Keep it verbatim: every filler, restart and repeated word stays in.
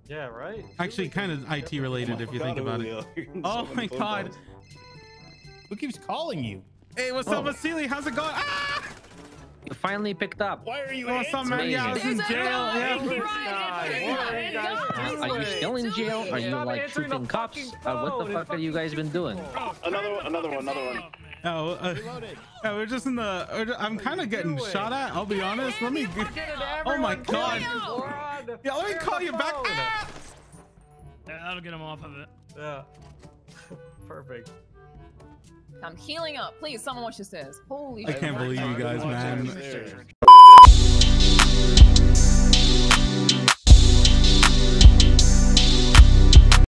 Yeah, right? Actually, kind of I T related if you think about it. Oh my god. Who keeps calling you? Hey, what's up, Vasily? How's it going? Ah! You finally picked up. Why are you What's up, man? Yeah, I was in jail. Yeah. Are you still in jail? Are you like shooting cops? Uh, what the fuck have you guys been doing? Another one, another one, another one. Oh, uh, yeah, we're just in the. I'm kind of getting shot at. I'll be honest. Let me. Oh my god. Yeah, let me call you back. Ah! Yeah, that'll get him off of it. Yeah. Perfect. I'm healing up. Please, someone watch this. Holy I shit. can't believe you guys, man.